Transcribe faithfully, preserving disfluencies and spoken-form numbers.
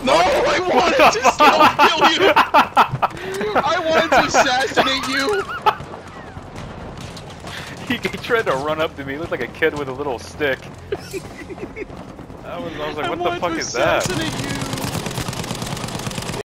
No, I wanted to stealth kill you! I wanted to assassinate you! He, he tried to run up to me. He looked like a kid with a little stick. I was, I was like, I what the wanted fuck to is that? assassinate you.